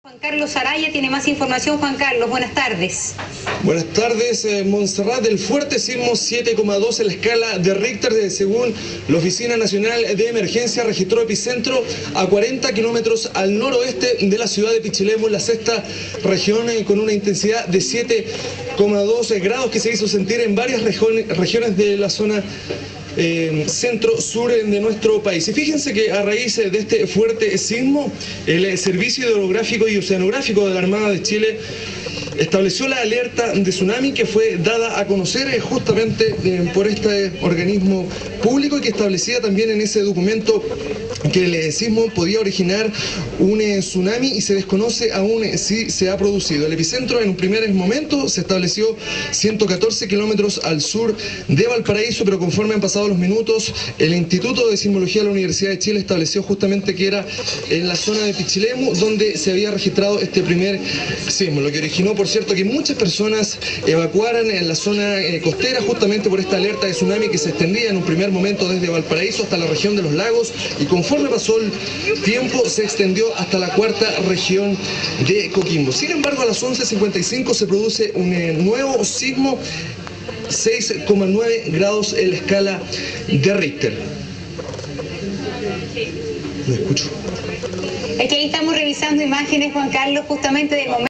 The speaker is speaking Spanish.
Juan Carlos Araya tiene más información. Juan Carlos, buenas tardes. Buenas tardes, Montserrat. El fuerte sismo 7,2 en la escala de Richter, según la Oficina Nacional de Emergencia, registró epicentro a 40 kilómetros al noroeste de la ciudad de Pichilemu, en la sexta región, con una intensidad de 7,2 grados que se hizo sentir en varias regiones de la zona centro-sur de nuestro país. Y fíjense que a raíz de este fuerte sismo, el Servicio Hidrográfico y Oceanográfico de la Armada de Chile estableció la alerta de tsunami, que fue dada a conocer justamente por este organismo público, y que establecía también en ese documento que el sismo podía originar un tsunami, y se desconoce aún si se ha producido. El epicentro en un primer momento se estableció 114 kilómetros al sur de Valparaíso, pero conforme han pasado los minutos, el Instituto de Sismología de la Universidad de Chile estableció justamente que era en la zona de Pichilemu donde se había registrado este primer sismo, lo que originó, por cierto, que muchas personas evacuaran en la zona costera justamente por esta alerta de tsunami que se extendía en un primer momento desde Valparaíso hasta la región de los lagos, y conforme pasó el tiempo se extendió hasta la cuarta región de Coquimbo. Sin embargo, a las 11:55 se produce un nuevo sismo, 6,9 grados en la escala de Richter. ¿Me escucho? Es que ahí estamos revisando imágenes, Juan Carlos, justamente del momento.